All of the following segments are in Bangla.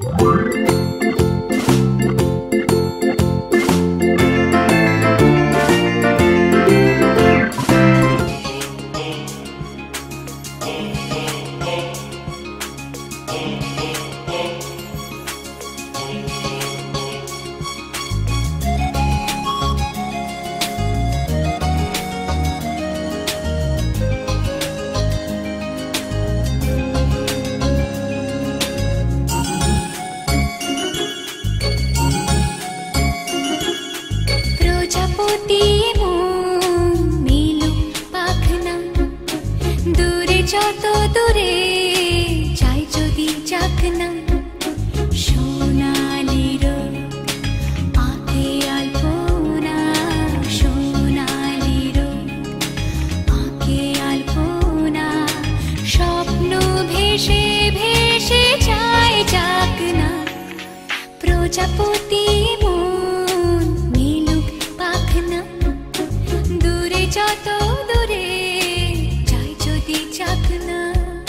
প্রজাপতি মন মিলুক পাখনা, দূরে যত দূরে যাই যদি চাকনা।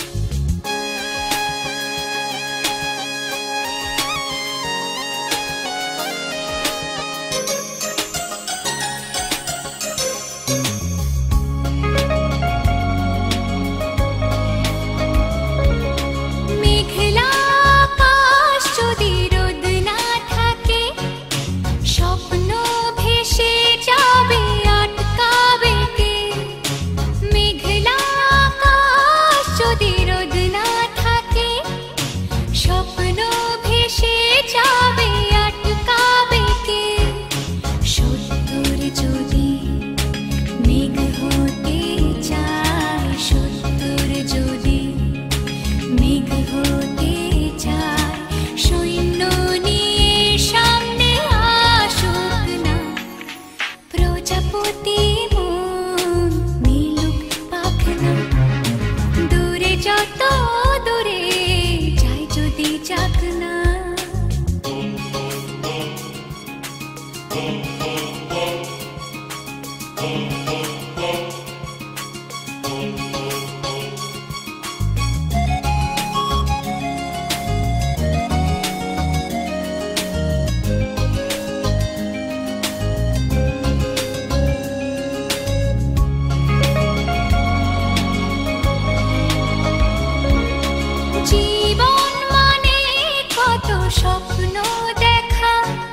স্বপ্ন দেখা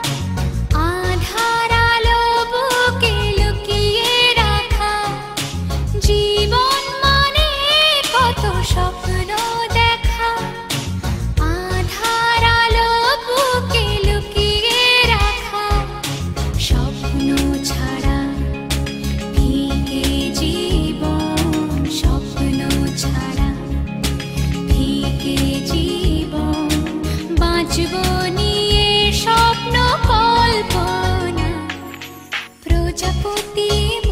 আধার আলো বুকে লুকিয়ে রাখা, জীবন মানে কত স্বপ্ন দেখা আধার আলো বুকে লুকিয়ে রাখা। স্বপ্ন ছাড়া ফিকে জীবন, স্বপ্ন ছাড়া ফিকে জীবন, বাঁচব নিয়ে স্বপ্ন কল্পনা। প্রজাপতি